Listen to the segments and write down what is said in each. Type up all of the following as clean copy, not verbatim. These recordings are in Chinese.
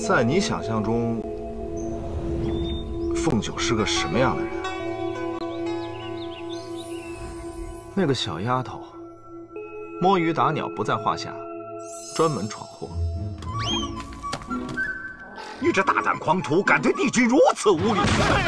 在你想象中，凤九是个什么样的人啊？那个小丫头，摸鱼打鸟不在话下，专门闯祸。 你这大胆狂徒，敢对帝君如此无礼！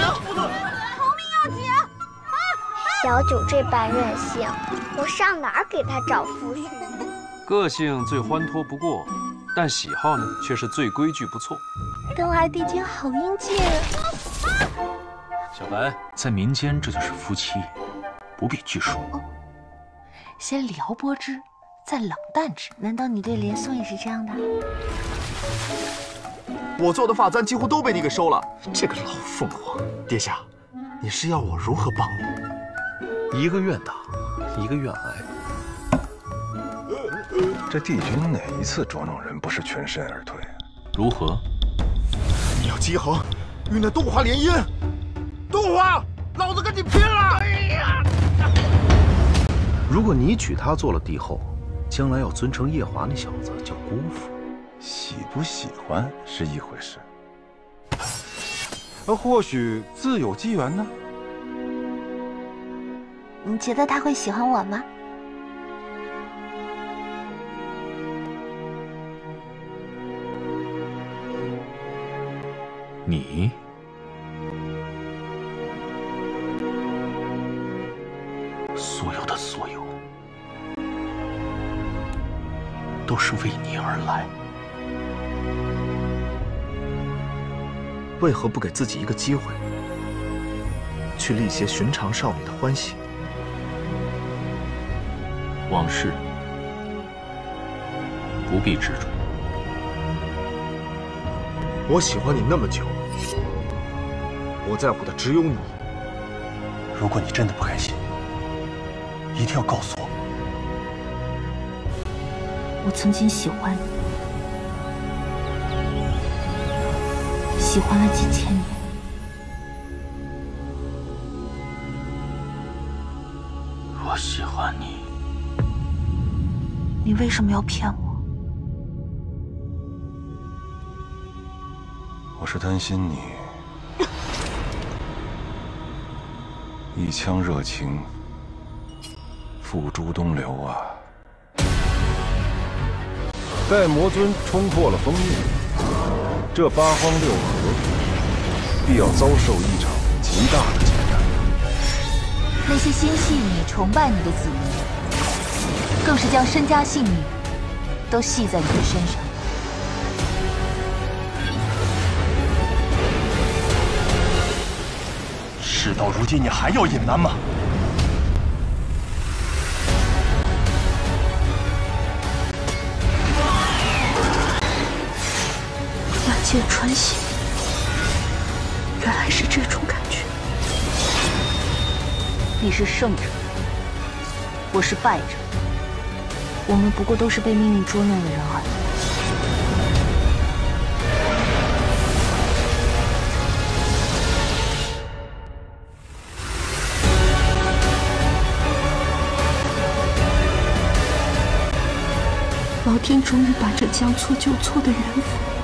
小九这般任性，我上哪儿给他找夫婿？ 个性最欢脱不过，但喜好呢却是最规矩不错。 东儿帝君好英俊啊！ 小白， 在民间这就是夫妻，不必拘束。 先撩拨之，再冷淡之。难道你对连宋也是这样的？ 我做的发簪几乎都被你给收了。这个老凤凰，殿下，你是要我如何帮你？ 一个愿打，一个愿挨。 这帝君哪一次捉弄人不是全身而退？ 如何？ 你要姬恒与那东华联姻，东华，老子跟你拼了！哎呀！ 如果你娶她做了帝后，将来要尊称夜华那小子叫姑父。 喜不喜欢是一回事， 或许自有机缘呢。 你觉得他会喜欢我吗？ 你？所有的所有，都是为你而来。 为何不给自己一个机会，去历些寻常少女的欢喜？ 往事不必执着。 我喜欢你那么久，我在乎的只有你。 如果你真的不开心，一定要告诉我。 我曾经喜欢你，喜欢了几千年。 我喜欢你， 你为什么要骗我？ 我是担心你一腔热情付诸东流啊！ 待魔尊冲破了封印，这八荒六合必要遭受一场极大的劫难。 那些心系你、崇拜你的子民，更是将身家性命都系在你的身上。 事到如今，你还要隐瞒吗？ 万箭穿心，原来是这种感觉。你是胜者，我是败者，我们不过都是被命运捉弄的人而已。老天终于把这将错就错的缘分